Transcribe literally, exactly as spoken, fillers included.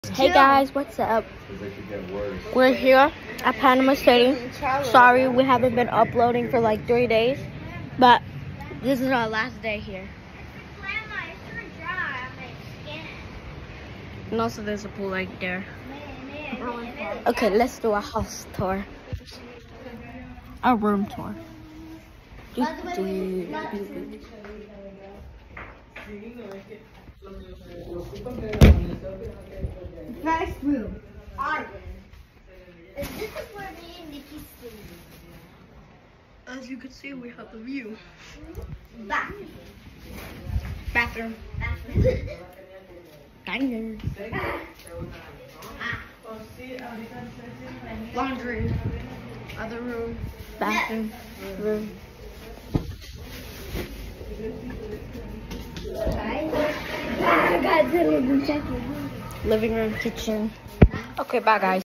Hey guys, what's up? We're here at Panama City. Sorry we haven't been uploading for like three days, but this is our last day here. And also there's a pool right there. Okay, let's do a house tour. A room tour. First room. On. This is where me and Nikki sleep. As you can see, we have the view. Bathroom. Bathroom. Bathroom. Diner. Laundry. Other room. Bathroom. Room. Living room, kitchen. Okay, bye guys.